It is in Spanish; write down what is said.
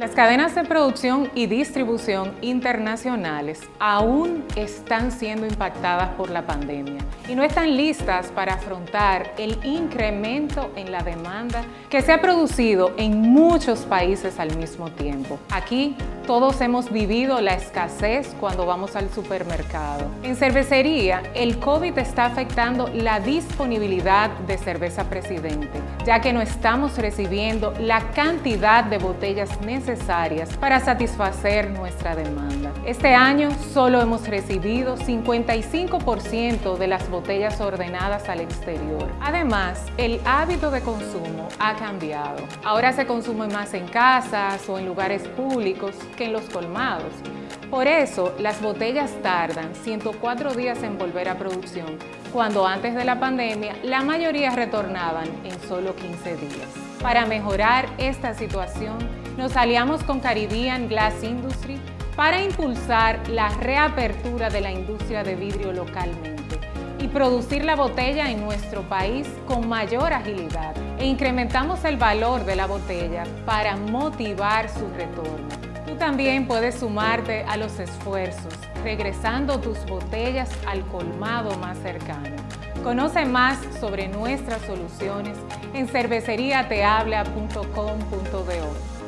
Las cadenas de producción y distribución internacionales aún están siendo impactadas por la pandemia y no están listas para afrontar el incremento en la demanda que se ha producido en muchos países al mismo tiempo. Aquí todos hemos vivido la escasez cuando vamos al supermercado. En cervecería, el COVID está afectando la disponibilidad de cerveza Presidente, ya que no estamos recibiendo la cantidad de botellas necesarias para satisfacer nuestra demanda. Este año solo hemos recibido 55% de las botellas ordenadas al exterior. Además, el hábito de consumo ha cambiado. Ahora se consume más en casas o en lugares públicos que en los colmados. Por eso, las botellas tardan 104 días en volver a producción, cuando antes de la pandemia la mayoría retornaban en solo 15 días. Para mejorar esta situación, nos aliamos con Caribbean Glass Industry para impulsar la reapertura de la industria de vidrio localmente y producir la botella en nuestro país con mayor agilidad. E incrementamos el valor de la botella para motivar su retorno. Tú también puedes sumarte a los esfuerzos, regresando tus botellas al colmado más cercano. Conoce más sobre nuestras soluciones en cerveceriatehabla.com.do.